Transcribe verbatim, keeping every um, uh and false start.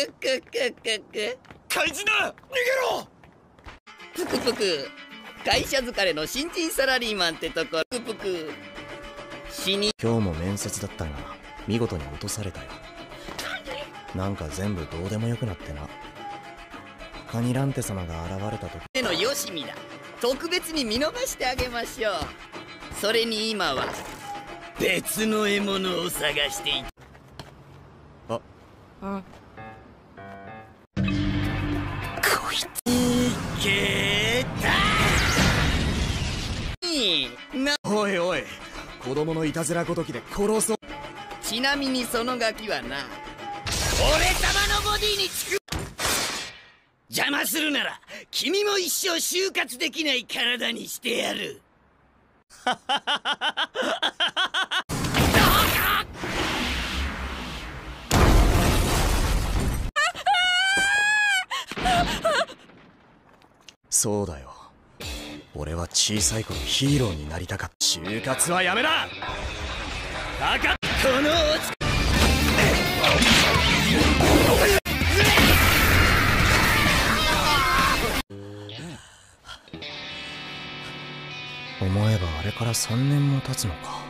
くくくく。 怪人だ、逃げろ。 ぷくぷく。会社疲れの新人サラリーマンってとこ。ぷくぷく。死に。 今日も面接だったが見事に落とされたよ。なんか全部どうでもよくなってな。カニランテ様が現れた時でのよしみだ。特別に見逃してあげましょう。それに今は別の獲物を探していた。 ああこいついけたな。 おいおい、子供のいたずらごときで殺そう。 ちなみにそのガキはな、俺様のボディにつく。邪魔するなら君も一生就活できない体にしてやる。 そうだよ、俺は小さい頃ヒーローになりたかった。就活はやめな。 バカ。この思えばあれからさんねんも経つのか。